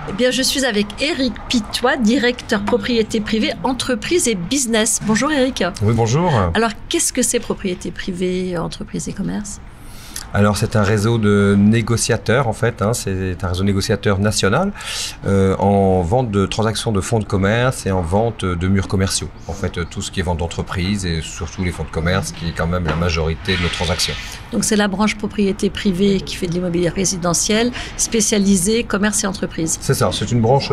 Eh bien, je suis avec Éric Pitois, directeur propriété privée, entreprise et business. Bonjour Éric. Oui, bonjour. Alors, qu'est-ce que c'est propriété privée, entreprise et commerce ? Alors c'est un réseau de négociateurs en fait, c'est un réseau négociateur national en vente de transactions de fonds de commerce et en vente de murs commerciaux. En fait tout ce qui est vente d'entreprise et surtout les fonds de commerce qui est quand même la majorité de nos transactions. Donc c'est la branche propriété privée qui fait de l'immobilier résidentiel, spécialisée commerce et entreprise. C'est ça, c'est une branche,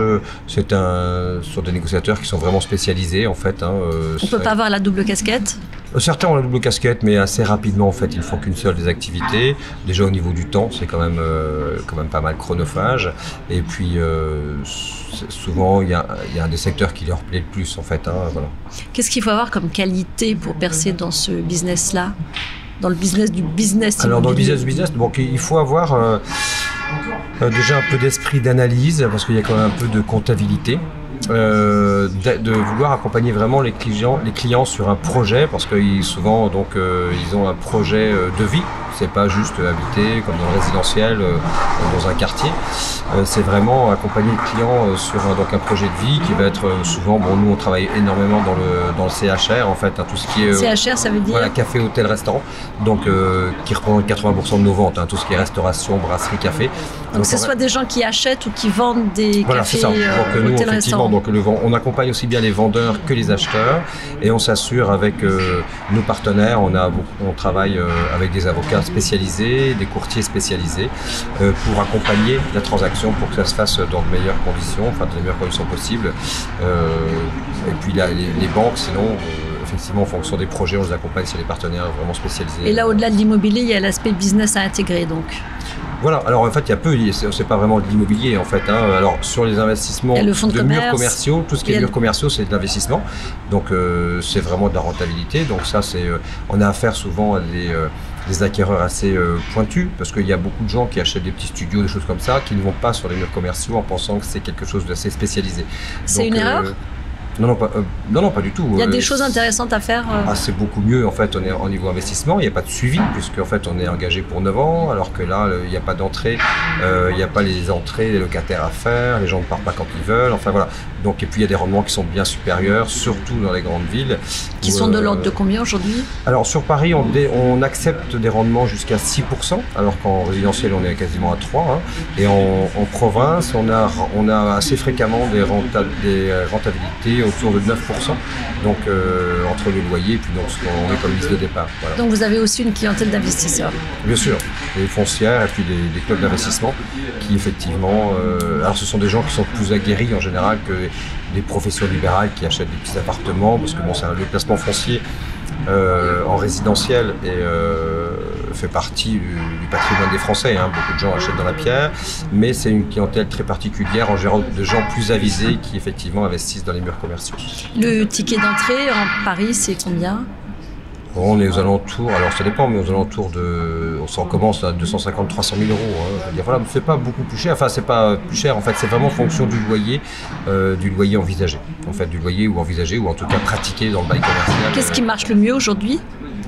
sur des négociateurs qui sont vraiment spécialisés en fait. On ne peut pas avoir la double casquette ? Certains ont la double casquette, mais assez rapidement en fait, ils ne font qu'une seule des activités. Déjà au niveau du temps, c'est quand même pas mal chronophage. Et puis souvent, il y a un des secteurs qui leur plaît le plus en fait. Voilà. Qu'est-ce qu'il faut avoir comme qualité pour percer dans ce business-là ? Dans le business du business immobilier. Alors dans le business, donc, il faut avoir déjà un peu d'esprit d'analyse, parce qu'il y a quand même un peu de comptabilité. De vouloir accompagner vraiment les clients sur un projet, parce que souvent donc ils ont un projet de vie. C'est pas juste habiter comme dans le résidentiel dans un quartier. C'est vraiment accompagner le client sur un projet de vie qui va être souvent, nous on travaille énormément dans le CHR en fait, tout ce qui est CHR, ça veut dire voilà, café, hôtel, restaurant, donc qui représente 80% de nos ventes, tout ce qui est restauration, brasserie, café. Donc c'est soit des gens qui achètent ou qui vendent des cafés, hôtels, restaurants. Donc on accompagne aussi bien les vendeurs que les acheteurs et on s'assure avec nos partenaires, on travaille avec des avocats spécialisés, des courtiers spécialisés pour accompagner la transaction pour que ça se fasse dans de meilleures conditions, dans les meilleures conditions possibles. Et puis les banques, sinon, effectivement, en fonction des projets, on les accompagne sur les partenaires vraiment spécialisés. Et là, au-delà de l'immobilier, il y a l'aspect business à intégrer donc. Voilà, alors en fait, c'est pas vraiment de l'immobilier en fait. Alors sur les investissements de murs commerciaux, tout ce qui est murs commerciaux, c'est de l'investissement. Donc c'est vraiment de la rentabilité. Donc ça, on a affaire souvent à des acquéreurs assez pointus, parce qu'il y a beaucoup de gens qui achètent des petits studios, des choses comme ça, qui ne vont pas sur les murs commerciaux en pensant que c'est quelque chose d'assez spécialisé. C'est une erreur ? Non, pas du tout. Il y a des choses intéressantes à faire c'est beaucoup mieux en fait, on est en niveau investissement, il n'y a pas de suivi puisque en fait on est engagé pour 9 ans alors que là il n'y a pas d'entrée, il n'y a pas les entrées, les locataires à faire, les gens ne partent pas quand ils veulent, enfin voilà. Donc, et puis il y a des rendements qui sont bien supérieurs, surtout dans les grandes villes. Qui sont de l'ordre de combien aujourd'hui ? Alors sur Paris on accepte des rendements jusqu'à 6%, alors qu'en résidentiel on est quasiment à 3%. Et en province on a assez fréquemment des rentabilités autour de 9%, donc entre le loyer et puis donc ce qu'on met comme liste de départ. Voilà. Donc vous avez aussi une clientèle d'investisseurs ? Bien sûr, des foncières et puis des clubs d'investissement qui effectivement, alors ce sont des gens qui sont plus aguerris en général que des professions libérales qui achètent des petits appartements, parce que c'est le placement foncier en résidentiel et fait partie du patrimoine des Français. Beaucoup de gens achètent dans la pierre, mais c'est une clientèle très particulière en général de gens plus avisés qui effectivement investissent dans les murs commerciaux. Le ticket d'entrée en Paris, c'est combien ? On est aux alentours, alors ça dépend, mais aux alentours on commence à 250-300 000 euros. Voilà, c'est pas beaucoup plus cher, enfin c'est pas plus cher, en fait c'est vraiment en fonction du loyer envisagé. En fait, du loyer ou envisagé, ou en tout cas pratiqué dans le bail commercial. Qu'est-ce qui marche le mieux aujourd'hui ? C'est-à-dire ?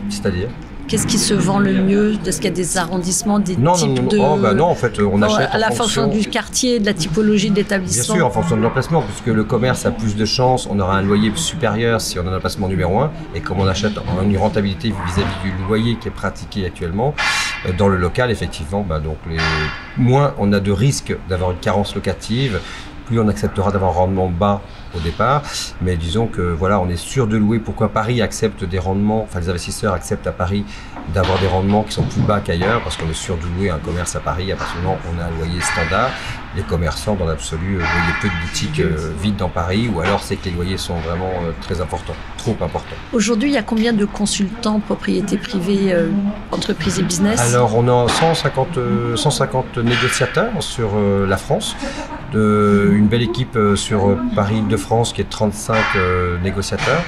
Qu'est-ce qui se vend le mieux ? Est-ce qu'il y a des arrondissements, des types de... Non, en fait, on achète à la fonction du quartier, de la typologie de l'établissement. Bien sûr, en fonction de l'emplacement, puisque le commerce a plus de chances, on aura un loyer supérieur si on a un emplacement numéro 1, et comme on achète en une rentabilité vis-à-vis du loyer qui est pratiqué actuellement, dans le local, effectivement, donc moins on a de risques d'avoir une carence locative, plus on acceptera d'avoir un rendement bas au départ, mais disons que voilà, on est sûr de louer. Pourquoi Paris accepte des rendements, enfin les investisseurs acceptent à Paris d'avoir des rendements qui sont plus bas qu'ailleurs, parce qu'on est sûr de louer un commerce à Paris, à partir du moment où on a un loyer standard. Les commerçants, dans l'absolu, voyaient peu de boutiques vides dans Paris, ou alors c'est que les loyers sont vraiment très importants, trop importants. Aujourd'hui, il y a combien de consultants propriété privée, entreprise et business ? Alors, on a 150 négociateurs sur la France, une belle équipe sur Paris-Île-de-France qui est 35 négociateurs.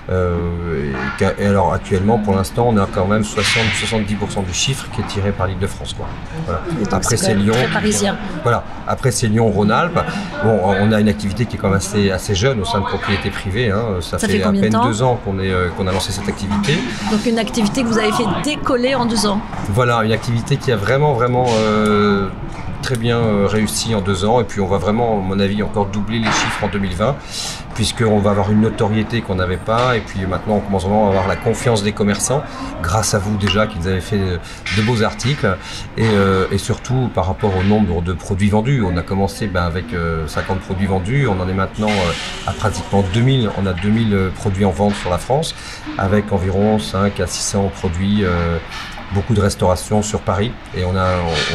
Et alors, actuellement, pour l'instant, on a quand même 60-70% du chiffre qui est tiré par l'Île-de-France. Voilà. Après, c'est Lyon. Très parisien. Voilà. Après, c'est Lyon-Rhône-Alpes. Bon, on a une activité qui est quand même assez jeune au sein de propriété privée. Ça fait à peine 2 ans qu'on a lancé cette activité. Donc une activité que vous avez fait décoller en 2 ans. Voilà, une activité qui a vraiment très bien réussi en 2 ans et puis on va vraiment, à mon avis, encore doubler les chiffres en 2020 puisqu'on va avoir une notoriété qu'on n'avait pas et puis maintenant on commence vraiment à avoir la confiance des commerçants grâce à vous déjà qu'ils avaient fait de beaux articles et surtout par rapport au nombre de produits vendus. On a commencé avec 50 produits vendus, on en est maintenant à pratiquement 2000, on a 2000 produits en vente sur la France avec environ 5 à 600 produits beaucoup de restauration sur Paris et on a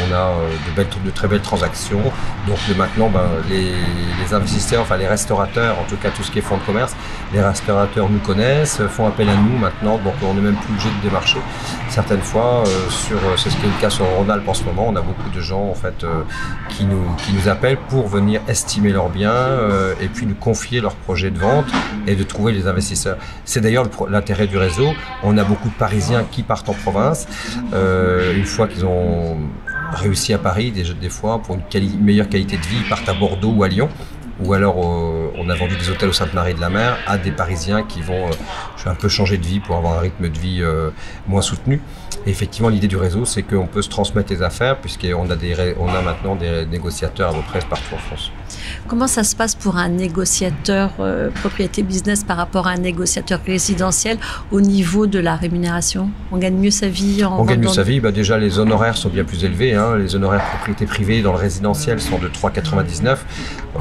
de très belles transactions. Donc maintenant, les investisseurs, enfin les restaurateurs, en tout cas tout ce qui est fonds de commerce, les restaurateurs nous connaissent, font appel à nous maintenant, donc on n'est même plus obligé de démarcher. Certaines fois, c'est ce qui est le cas sur Rhône-Alpes en ce moment, on a beaucoup de gens en fait qui nous appellent pour venir estimer leurs biens et puis nous confier leurs projets de vente et de trouver les investisseurs. C'est d'ailleurs l'intérêt du réseau. On a beaucoup de Parisiens qui partent en province. Une fois qu'ils ont réussi à Paris, des fois pour une meilleure qualité de vie, ils partent à Bordeaux ou à Lyon. Ou alors on a vendu des hôtels au Sainte-Marie-de-la-Mer à des Parisiens qui vont un peu changer de vie pour avoir un rythme de vie moins soutenu. Et effectivement, l'idée du réseau, c'est qu'on peut se transmettre les affaires puisqu'on a maintenant des négociateurs à peu près partout en France. Comment ça se passe pour un négociateur propriété business par rapport à un négociateur résidentiel au niveau de la rémunération? On gagne mieux sa vie On gagne mieux sa vie. Déjà, les honoraires sont bien plus élevés. Les honoraires propriété privée dans le résidentiel sont de 3,99 €.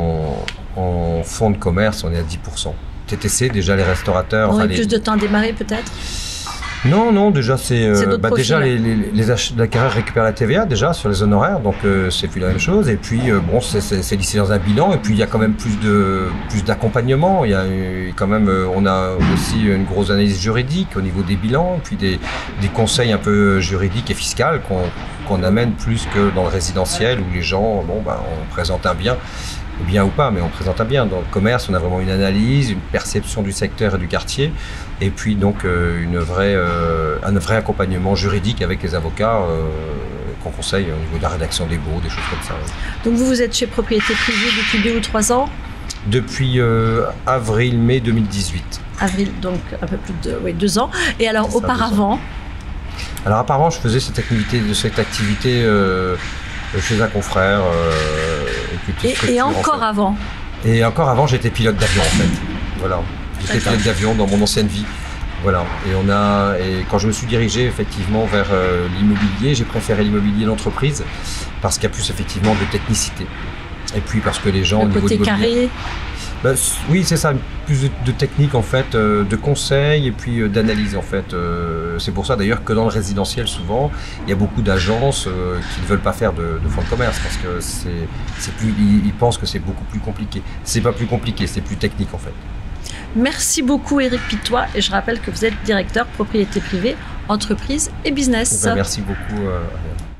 En fonds de commerce, on est à 10%. TTC, déjà les restaurateurs... On a plus de temps à démarrer peut-être? Non, déjà c'est déjà les acquéreurs récupèrent la TVA déjà sur les honoraires, donc c'est plus la même chose. Et puis c'est lissé dans un bilan. Et puis il y a quand même plus d'accompagnement. Il y a quand même, on a aussi une grosse analyse juridique au niveau des bilans, puis des conseils un peu juridiques et fiscaux qu'on amène plus que dans le résidentiel où les gens, on présente un bien ou pas, mais on présente un bien. Dans le commerce, on a vraiment une analyse, une perception du secteur et du quartier, et puis donc un vrai accompagnement juridique avec les avocats qu'on conseille au niveau de la rédaction des baux, des choses comme ça. Donc vous êtes chez Propriété Privée depuis 2 ou 3 ans? Depuis avril-mai 2018. Avril, donc un peu plus de 2 ans. Et alors auparavant? Alors apparemment, je faisais cette activité chez un confrère. Et encore avant? Et encore avant, j'étais pilote d'avion en fait. Voilà, j'étais pilote d'avion dans mon ancienne vie. Voilà. Et quand je me suis dirigé effectivement vers l'immobilier, j'ai préféré l'immobilier d'entreprise parce qu'il y a plus effectivement de technicité. Et puis parce que les gens au niveau côté carré. Oui, c'est ça, plus de technique en fait, de conseils et puis d'analyse en fait. C'est pour ça d'ailleurs que dans le résidentiel souvent, il y a beaucoup d'agences qui ne veulent pas faire de fonds de commerce parce que ils pensent que c'est beaucoup plus compliqué. C'est pas plus compliqué, c'est plus technique en fait. Merci beaucoup Éric Pitois et je rappelle que vous êtes directeur propriété privée, entreprise et business. Merci beaucoup.